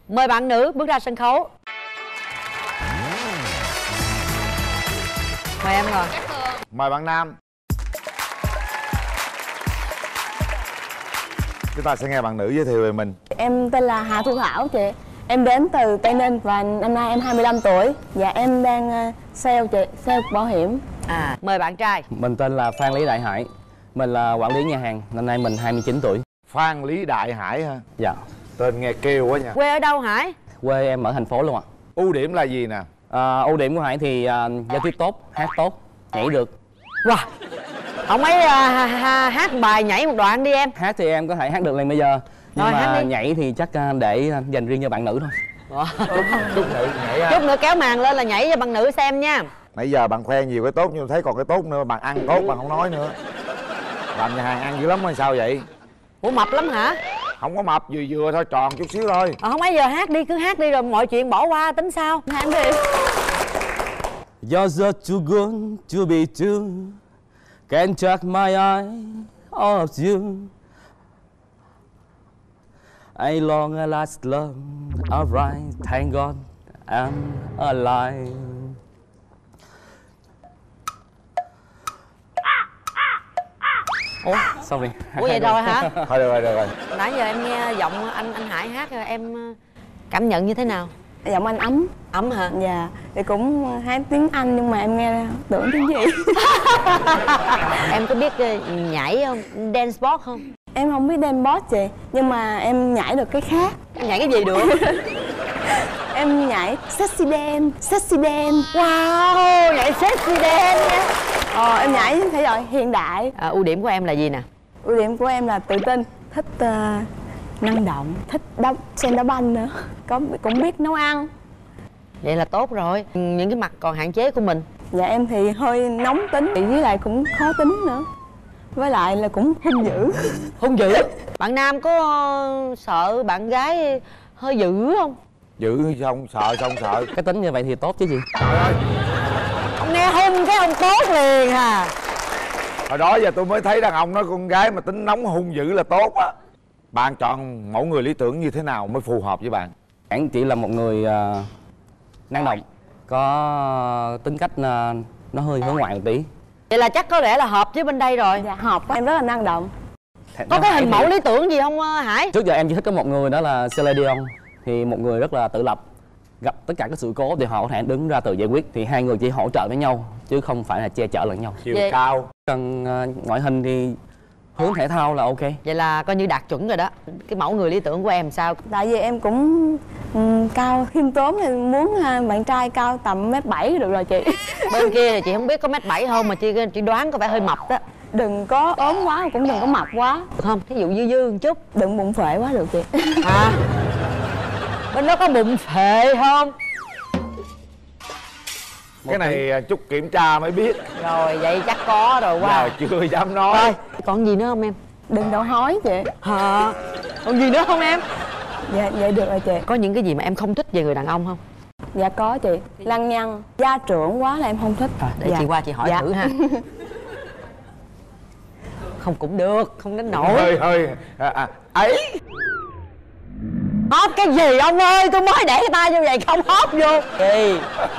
Mời bạn nữ bước ra sân khấu. Mời em rồi. Mời bạn nam. Chúng ta sẽ nghe bạn nữ giới thiệu về mình. Em tên là Hà Thu Thảo chị. Em đến từ Tây Ninh và năm nay em 25 tuổi. Dạ em đang sale chị, sale bảo hiểm. Mời bạn trai. Mình tên là Phan Lý Đại Hải. Mình là quản lý nhà hàng. Năm nay mình 29 tuổi. Phan Lý Đại Hải ha. Dạ. Tên nghe kêu quá nha. Quê ở đâu Hải? Quê em ở thành phố luôn ạ. Ưu điểm là gì nè? Ưu điểm của Hải thì giao tiếp tốt, hát tốt, nhảy được. Wow. Ông ấy hát bài nhảy một đoạn đi em. Hát thì em có thể hát được liền bây giờ. Nhưng Rồi, mà hát đi. nhảy thì chắc để dành riêng cho bạn nữ thôi. Chút nữ nhảy ha. Chút nữa kéo màn lên là nhảy cho bạn nữ xem nha. Nãy giờ bạn khoe nhiều cái tốt nhưng thấy còn cái tốt nữa. Bạn ăn tốt bạn không nói nữa. Làm nhà hàng ăn dữ lắm hay sao vậy? Ủa mập lắm hả? Không có mập, vừa vừa thôi, tròn chút xíu thôi. Không ấy giờ hát đi, cứ hát đi rồi mọi chuyện bỏ qua tính sao. Hát đi. You're just too good to be true. Can't take my eye off you. I long a last love. Alright, thank God I'm alive. Ủa, sorry. Ủa vậy rồi hả? Thôi được rồi, được rồi. Nãy giờ em nghe giọng anh Hải hát rồi em cảm nhận như thế nào? Giọng anh ấm. Ấm hả? Dạ. Thì cũng hát tiếng Anh nhưng mà em nghe tưởng tiếng gì. Em có biết nhảy không? Dance sport không? Em không biết dance boss chị. Nhưng mà em nhảy được cái khác. Nhảy cái gì được? Em nhảy sexy dance, sexy dance. Wow, nhảy sexy dance nha. Em nhảy thể loại hiện đại. Ưu điểm của em là gì nè? Ưu điểm của em là tự tin, thích năng động, thích xem đá banh nữa, cũng biết nấu ăn. Vậy là tốt rồi. Những cái mặt còn hạn chế của mình? Dạ em thì hơi nóng tính, với lại cũng khó tính nữa. Với lại là cũng hung dữ. Hung dữ? Bạn nam có sợ bạn gái hơi dữ không? Dữ không sợ, không sợ. Cái tính như vậy thì tốt chứ gì. Trời ơi, Ông nghe hung cái ông tốt liền à. hồi đó giờ tôi mới thấy đàn ông nói con gái mà tính nóng hung dữ là tốt á. Bạn chọn mẫu người lý tưởng như thế nào mới phù hợp với bạn? Bạn chỉ là một người năng động, có tính cách nó hơi hướng ngoại một tí. Vậy là chắc có lẽ là hợp với bên đây rồi. Dạ hợp quá, em rất là năng động. Có cái hình mẫu lý tưởng gì không Hải? Trước giờ em chỉ thích có một người, đó là Celine Dion. Thì một người rất là tự lập, gặp tất cả các sự cố thì họ có thể đứng ra tự giải quyết. Thì hai người chỉ hỗ trợ với nhau chứ không phải là che chở lẫn nhau. Chiều cao. Cần ngoại hình thì hướng thể thao là ok. Vậy là coi như đạt chuẩn rồi đó. Cái mẫu người lý tưởng của em sao? Tại vì em cũng cao khiêm tốn thì muốn bạn trai cao tầm 1m7 được rồi chị. Bên kia thì chị không biết có 1m7 không mà chị đoán có vẻ hơi mập đó. Đừng có ốm quá cũng đừng có mập quá. Được không? Thí dụ dư dư một chút. Đừng bụng phệ quá được chị. À, bên đó có bụng phệ không? Cái này chút kiểm tra mới biết. Rồi vậy chắc có rồi qua. Giờ chưa dám nói. Rồi, còn gì nữa không em? Đừng đậu hói chị. Hả? Còn gì nữa không em? Dạ vậy được rồi chị. Có những cái gì mà em không thích về người đàn ông không? Dạ có chị. Lăng nhăng, gia trưởng quá là em không thích. Để dạ. chị qua chị hỏi dạ. thử ha. Không cũng được, không đến nổi. Hơi ấy. Hóp cái gì ông ơi, tôi mới để cái tay như vậy không hóp vô. Gì?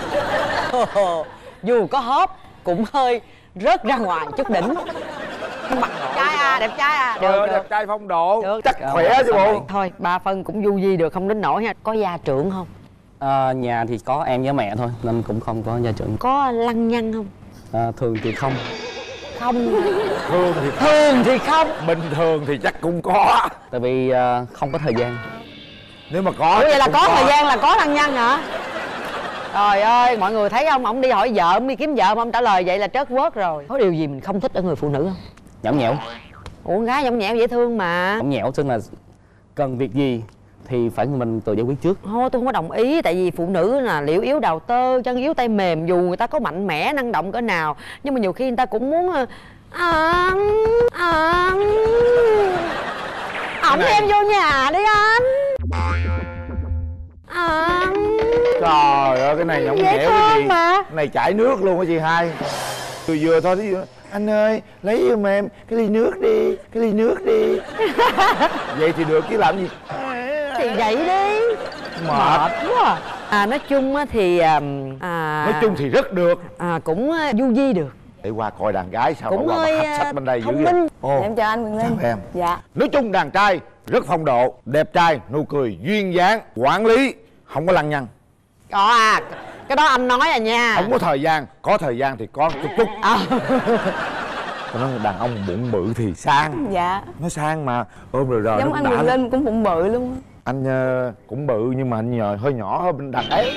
Dù có hóp cũng hơi rớt ra ngoài chút đỉnh. Mặt trai à, đẹp trai à. Được, đẹp trai phong độ. Được. Chắc khỏe chứ bộ. Thôi 3 phân cũng du di được, không đến nổi ha. Có gia trưởng không? Nhà thì có em với mẹ thôi nên cũng không có gia trưởng. Có lăng nhăng không? Thường thì không. Không. Thường thì không. bình thường thì chắc cũng có. Tại vì không có thời gian. Nếu mà có. Ủa vậy là có thời gian là có lăng nhăng hả? Trời ơi, mọi người thấy không? Ông đi hỏi vợ, ông đi kiếm vợ mà ông trả lời vậy là trớt quớt rồi. Có điều gì mình không thích ở người phụ nữ không? Nhõng nhẽo. Ủa con gái nhõng nhẽo dễ thương mà. Nhõng nhẽo tức là cần việc gì thì phải mình tự giải quyết trước. Thôi tôi không có đồng ý. Tại vì phụ nữ là liễu yếu đào tơ, chân yếu tay mềm. Dù người ta có mạnh mẽ, năng động cỡ nào, nhưng mà nhiều khi người ta cũng muốn ổng em vô nhà đi anh. Trời ơi, cái này nhõng nhẽo cái gì mà. Cái này chảy nước luôn á chị hai. Vừa thôi thí dụ anh ơi lấy giùm em cái ly nước đi, cái ly nước đi. Vậy thì được chứ làm gì. Thì vậy đi. Mệt quá nói chung á thì nói chung thì rất được, cũng du di được. để qua coi đàn gái sao Cũng mà qua hơi, mà hấp sách bên đây dữ thông vậy. minh. Ồ, Em chào anh Quyền Linh. chào em. Dạ. Nói chung đàn trai rất phong độ, đẹp trai, nụ cười duyên dáng, quản lý, không có lăng nhăng. Có cái đó anh nói nha. Không có thời gian, có thời gian thì có chút chút. Tôi nói đàn ông bụng bự thì sang. Dạ. Nó sang mà ôm rồi Giống nó anh đã Quyền lắm. Linh cũng bụng bự luôn á. Anh cũng bự nhưng mà anh hơi nhỏ hơn đàn ấy.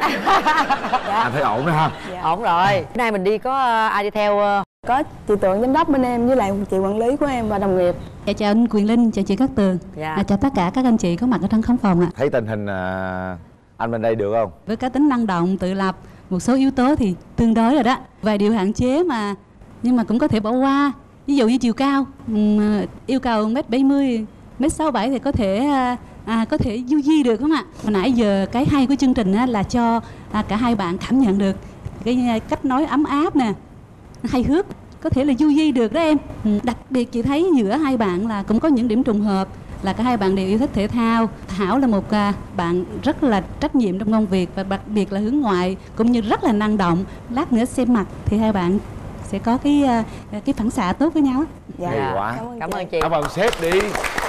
Anh thấy ổn đó ha. Dạ. Ổn rồi. Bữa nay mình đi có ai đi theo? Có chị Tượng giám đốc bên em với lại chị quản lý của em và đồng nghiệp. Dạ, chào anh Quyền Linh, chào chị Cát Tường. Dạ. Chào tất cả các anh chị có mặt ở trong khán phòng ạ. Thấy tình hình anh bên đây được không? Với cá tính năng động, tự lập, một số yếu tố thì tương đối rồi đó. Vài điều hạn chế nhưng mà cũng có thể bỏ qua. Ví dụ như chiều cao, yêu cầu 1m70, 1m67 thì có thể du di được không ạ? Hồi nãy giờ cái hay của chương trình là cho cả hai bạn cảm nhận được cái cách nói ấm áp nè, hài hước, có thể là du di được đó em. Đặc biệt chị thấy giữa hai bạn là cũng có những điểm trùng hợp, là cả hai bạn đều yêu thích thể thao. Thảo là một bạn rất là trách nhiệm trong công việc và đặc biệt là hướng ngoại cũng như rất là năng động. Lát nữa xem mặt thì hai bạn sẽ có cái phản xạ tốt với nhau. Dạ. Hay quá. Cảm ơn chị. Cảm ơn sếp đi.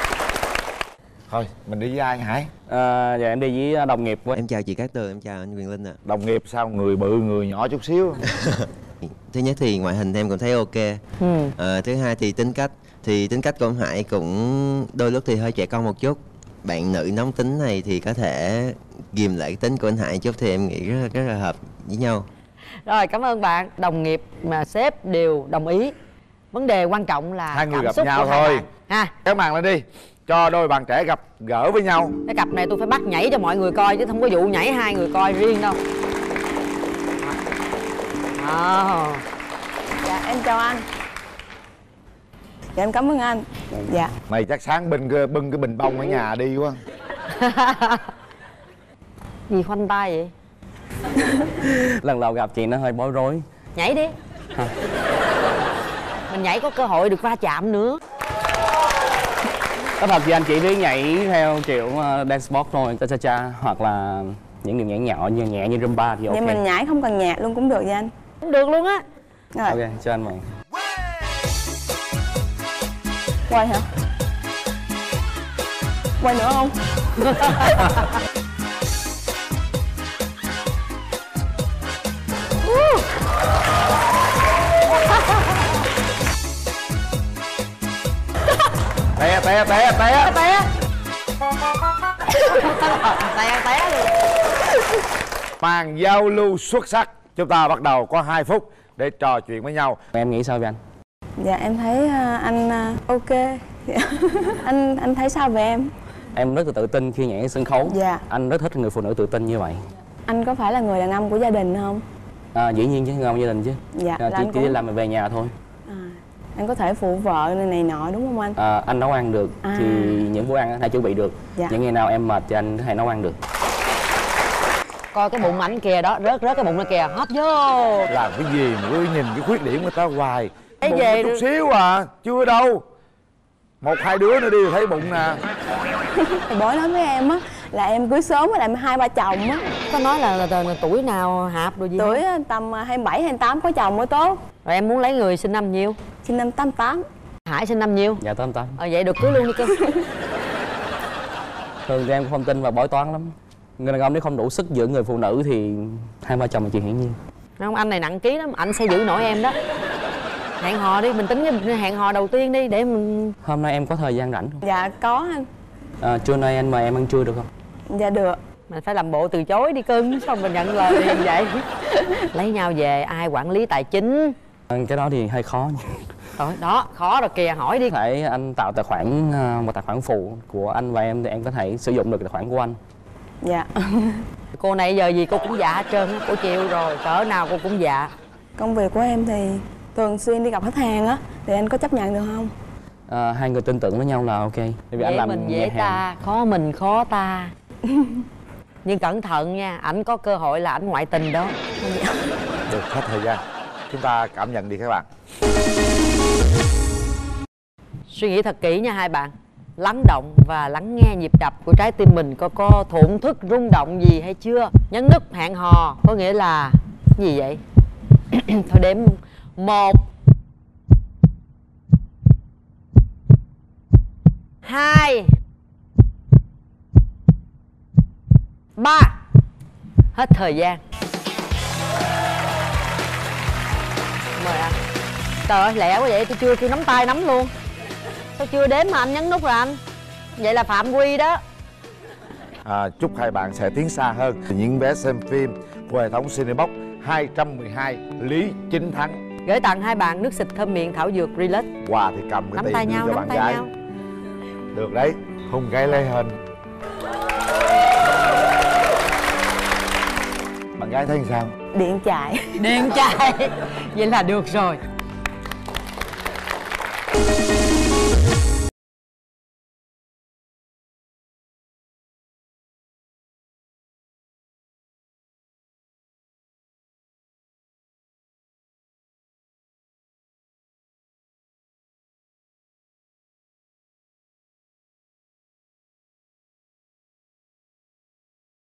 Thôi mình đi với ai Hải? Dạ em đi với đồng nghiệp của Em chào chị Cát Tường, em chào anh Quyền Linh ạ. Đồng nghiệp sao người bự người nhỏ chút xíu? Thứ nhất thì ngoại hình em cũng thấy ok. Thứ hai thì tính cách của ông Hải cũng đôi lúc thì hơi trẻ con một chút. Bạn nữ nóng tính này thì có thể ghìm lại cái tính của anh Hải chút thì em nghĩ rất là hợp với nhau. Rồi, cảm ơn bạn. Đồng nghiệp mà sếp đều đồng ý. Vấn đề quan trọng là Hai người cảm gặp xúc nhau của hai thôi. bạn. Ha, Cái màn lên đi, cho đôi bạn trẻ gặp gỡ với nhau. cái cặp này tôi phải bắt nhảy cho mọi người coi chứ không có vụ nhảy hai người coi riêng đâu. Dạ em chào anh. Dạ em cảm ơn anh. Dạ. Mày chắc sáng bưng cái bình bông ở nhà đi quá. Gì khoanh tay vậy? lần đầu gặp chị nó hơi bối rối. Nhảy đi. Mình nhảy có cơ hội được va chạm nữa. Có thật thì anh chỉ biết nhảy theo kiểu dance sport thôi, cha cha cha, hoặc là những điều nhảy nhỏ như nhẹ như rumba thì ok. Vậy mình nhảy không cần nhạc luôn cũng được vậy anh. Cũng được luôn á. Rồi. Ok, cho anh mời. Quay hả? Quay nữa không? Té té té té. Té. Té luôn. Màn giao lưu xuất sắc. Chúng ta bắt đầu có 2 phút để trò chuyện với nhau. Em nghĩ sao về anh? Dạ em thấy anh ok. Anh thấy sao về em? Em rất là tự tin khi nhảy sân khấu. Dạ. Anh rất thích người phụ nữ tự tin như vậy. Anh có phải là người đàn ông của gia đình không? Dĩ nhiên chứ, không gia đình chứ. Dạ, là Chỉ anh đi cũng- làm rồi về nhà thôi. Anh có thể phụ vợ này nọ đúng không anh? Anh nấu ăn được thì những bữa ăn anh hay chuẩn bị được. Dạ. Những ngày nào em mệt thì anh hay nấu ăn được. Coi cái bụng ảnh kìa đó, rớt cái bụng nó kìa, hóp vô. Làm cái gì mà cứ nhìn cái khuyết điểm người ta hoài. Cái Bụng về có chút xíu à, chưa đâu. 1-2 đứa nữa đi thấy bụng nè. Thì bói nói với em á là em cưới sớm với lại 2-3 chồng á. Có nói là tuổi nào hạp rồi gì không? Tuổi tầm 27, 28 có chồng mới tốt. Rồi em muốn lấy người sinh năm nhiêu? Sinh năm 88. Hải sinh năm nhiêu? Dạ tâm tâm. Vậy được cưới luôn đi cơ. Thường thì em cũng không tin vào bói toán lắm. Người đàn ông nếu không đủ sức giữ người phụ nữ thì 2-3 chồng là chuyện hiển nhiên. Không, anh này nặng ký lắm, anh sẽ giữ nổi em đó. Hẹn hò đi, mình tính cái hẹn hò đầu tiên đi để mình... Hôm nay em có thời gian rảnh không? Dạ có anh. Trưa nay anh mời em ăn trưa được không? Dạ được. Mình phải làm bộ từ chối đi cưng, xong mình nhận lời liền vậy. Lấy nhau về ai quản lý tài chính? Cái đó thì hơi khó. Rồi, đó, khó rồi kìa, hỏi đi. Có thể anh tạo tài khoản, một tài khoản phụ của anh và em thì em có thể sử dụng được tài khoản của anh. Dạ. Cô này giờ gì cô cũng dạ hết trơn á, cô chịu rồi, cỡ nào cô cũng dạ. Công việc của em thì thường xuyên đi gặp khách hàng á, thì anh có chấp nhận được không? Hai người tin tưởng với nhau là ok. Bởi vì anh Dễ làm mình nhà dễ hàng. ta, khó mình khó ta. Nhưng cẩn thận nha, ảnh có cơ hội là ảnh ngoại tình đó. Được, hết thời gian. Chúng ta cảm nhận đi các bạn. Suy nghĩ thật kỹ nha hai bạn. lắng động và lắng nghe nhịp đập của trái tim mình, coi có thổn thức rung động gì hay chưa. Nhấn nút hẹn hò có nghĩa là gì vậy? Thôi đếm 1 2 3. Hết thời gian. Mời anh. Trời ơi lẹ quá vậy, tôi chưa kêu nắm tay nắm luôn. Sao chưa đếm mà anh nhấn nút rồi anh? Vậy là phạm quy đó. Chúc hai bạn sẽ tiến xa hơn. Những vé xem phim của hệ thống Cinebox 212 Lý Chính Thắng. Gửi tặng hai bạn nước xịt thơm miệng thảo dược Relax. Quà thì cầm cái Nắm tiền tay đưa nhau, cho nắm bạn tay gái. nhau. Được đấy, hôn gái lấy hình. Bạn gái thấy sao? Điện chạy. Điện chạy. Vậy là được rồi.